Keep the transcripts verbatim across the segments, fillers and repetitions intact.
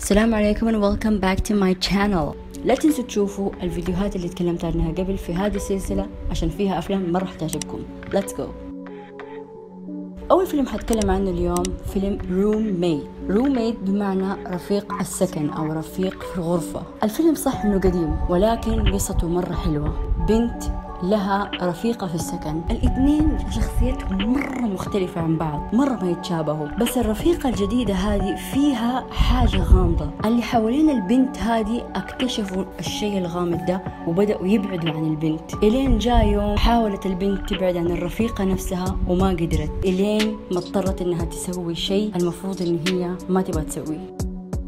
السلام عليكم and welcome back to my channel. لا تنسوا تشوفوا الفيديوهات اللي تكلمت عنها قبل في هذه السلسلة عشان فيها أفلام مرة حتعجبكم. Let's go. أول فيلم حتكلم عنه اليوم فيلم Roommate. Roommate بمعنى رفيق السكن أو رفيق في الغرفة. الفيلم صح إنه قديم ولكن قصته مرة حلوة. بنت لها رفيقة في السكن، الاثنين شخصيتهم مرة مختلفة عن بعض، مرة ما يتشابهوا، بس الرفيقة الجديدة هذه فيها حاجة غامضة. اللي حوالين البنت هذه اكتشفوا الشيء الغامض ده وبدأوا يبعدوا عن البنت، إلين جاء يوم حاولت البنت تبعد عن الرفيقة نفسها وما قدرت، إلين ما اضطرت إنها تسوي شيء المفروض إن هي ما تبغى تسويه.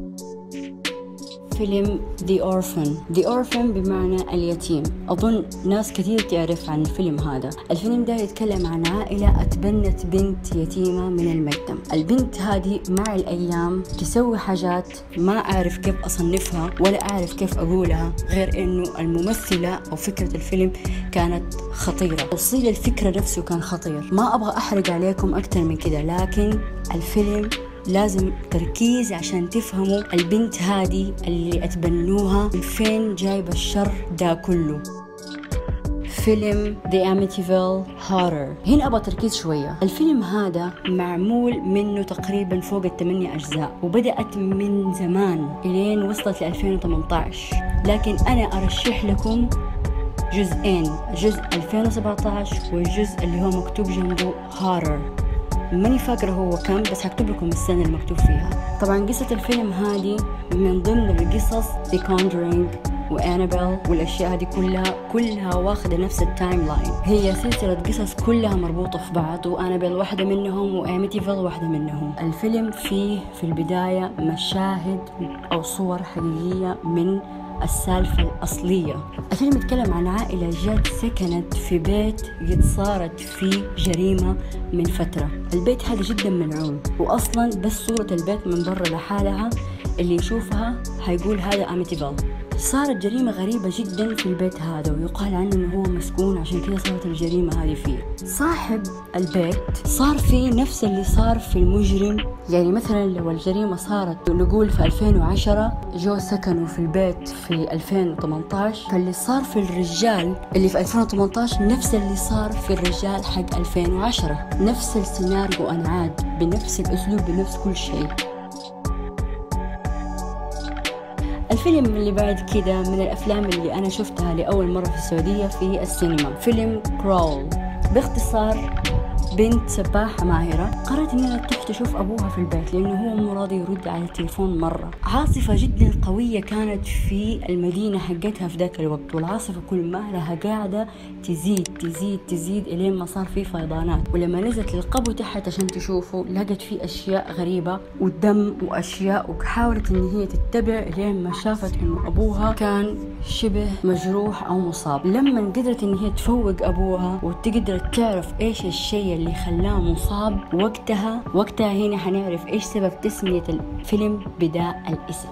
فيلم The Orphan. The Orphan بمعنى اليتيم. أظن ناس كثير تعرف عن الفيلم هذا. الفيلم ده يتكلم عن عائلة أتبنت بنت يتيمة من الميتم. البنت هذه مع الأيام تسوي حاجات ما أعرف كيف أصنفها ولا أعرف كيف أقولها، غير إنه الممثلة أو فكرة الفيلم كانت خطيرة. توصيل الفكرة نفسه كان خطير. ما أبغى أحرق عليكم أكتر من كده، لكن الفيلم لازم تركيز عشان تفهموا البنت هذه اللي أتبنوها من فين جايب الشر ده كله. فيلم The Amityville Horror. هنا أبغى تركيز شوية. الفيلم هذا معمول منه تقريبا فوق الثمانية أجزاء، وبدأت من زمان إلين وصلت ل ألفين وثمانية عشر، لكن أنا أرشح لكم جزئين، جزء ألفين وسبعة عشر والجزء اللي هو مكتوب جنبه Horror. ماني فاكرة هو كم، بس هكتب لكم السنة المكتوب فيها. طبعا قصة الفيلم هذه من ضمن القصص The Conjuring وأنابيل والأشياء هذه كلها كلها واخدة نفس التايم لاين. هي سلسلة قصص كلها مربوطة في بعض، وأنابيل واحدة منهم وأميتيفيل واحدة منهم. الفيلم فيه في البداية مشاهد أو صور حقيقية من السالفة الأصلية. الفيلم يتكلم عن عائلة جت سكنت في بيت قد صارت فيه جريمة من فترة. البيت هذا جدا ملعون، وأصلا بس صورة البيت من برا لحالها اللي يشوفها هيقول هذا أميتيفيل. صارت جريمة غريبة جدا في البيت هذا، ويقال عنه إنه هو مسكون عشان كذا صارت الجريمة هذه فيه. صاحب البيت صار فيه نفس اللي صار في المجرم. يعني مثلا لو الجريمة صارت نقول في ألفين وعشرة، جو سكنوا في البيت في ألفين وثمانية عشر، فاللي صار في الرجال اللي في ألفين وثمانية عشر نفس اللي صار في الرجال حق ألفين وعشرة، نفس السيناريو أنعاد بنفس الأسلوب بنفس كل شيء. الفيلم اللي بعد كده من الأفلام اللي أنا شفتها لأول مرة في السعودية في السينما، فيلم كرول. باختصار بنت سباحة ماهرة قررت إنها تروح تشوف أبوها في البيت لأنه هو مو راضي يرد على التليفون مرة. عاصفة جدا قوية كانت في المدينة حقتها في ذاك الوقت، والعاصفة كل ما لها قاعدة تزيد تزيد تزيد إلين ما صار في فيضانات. ولما نزلت للقبو تحت عشان تشوفه لقت فيه أشياء غريبة ودم وأشياء، وحاولت إن هي تتبع إلين ما شافت إنه أبوها كان شبه مجروح أو مصاب. لما قدرت إن هي تفوق أبوها وتقدر تعرف إيش الشيء اللي خلاه مصاب، وقتها وقتها هنا حنعرف إيش سبب تسمية الفيلم بدا الاسم.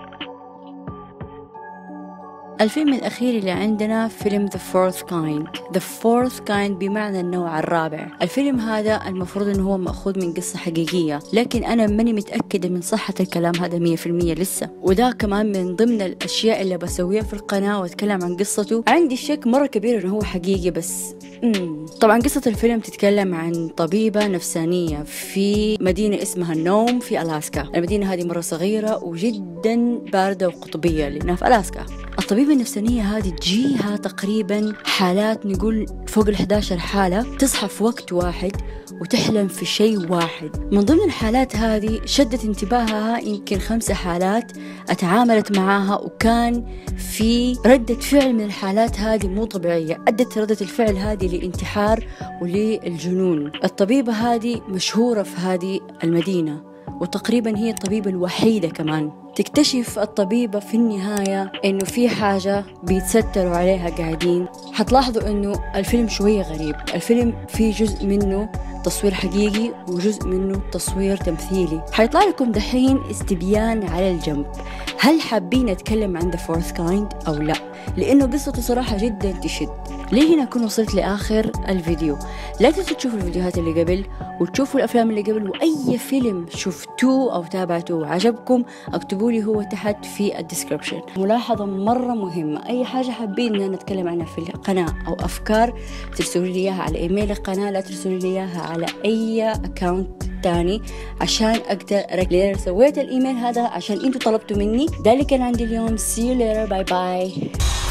الفيلم الأخير اللي عندنا فيلم The Fourth Kind. The Fourth Kind بمعنى النوع الرابع. الفيلم هذا المفروض أنه هو مأخوذ من قصة حقيقية، لكن أنا ماني متأكدة من صحة الكلام هذا مية في المية لسه، وده كمان من ضمن الأشياء اللي بسويها في القناة وأتكلم عن قصته. عندي شك مرة كبير أنه هو حقيقي، بس مم. طبعا قصة الفيلم تتكلم عن طبيبة نفسانية في مدينة اسمها النوم في ألاسكا. المدينة هذه مرة صغيرة وجدا باردة وقطبية لأنها في ألاسكا. الطبيبة النفسانية هذه تجيها تقريبا حالات نقول فوق الإحدى عشر حالة، تصحى في وقت واحد وتحلم في شيء واحد. من ضمن الحالات هذه شدت انتباهها يمكن خمسة حالات اتعاملت معاها، وكان في ردة فعل من الحالات هذه مو طبيعية، أدت ردة الفعل هذه للانتحار وللجنون. الطبيبة هذه مشهورة في هذه المدينة، وتقريبا هي الطبيبة الوحيدة كمان. تكتشف الطبيبة في النهاية إنه في حاجة بيتستروا عليها قاعدين. حتلاحظوا إنه الفيلم شوية غريب. الفيلم فيه جزء منه تصوير حقيقي وجزء منه تصوير تمثيلي. حيطلع لكم دحين استبيان على الجنب هل حابين نتكلم عن The Fourth Kind أو لا، لأنه قصته صراحة جدا تشد. ليه هنا أكون وصلت لآخر الفيديو. لا تنسوا تشوفوا الفيديوهات اللي قبل وتشوفوا الأفلام اللي قبل، وأي فيلم شفتوه أو تابعتوه وعجبكم اكتبوا لي هو تحت في الديسكربشن. ملاحظة مرة مهمة، أي حاجة حابين أن نتكلم عنها في القناة أو أفكار ترسلوا لي إياها على إيميل القناة، لا ترسلوا لي إياها على أي أكاونت تاني عشان أقدر أركز. سويت الإيميل هذا عشان أنتوا طلبتوا مني. ده اللي كان عندي اليوم. See you later. باي باي.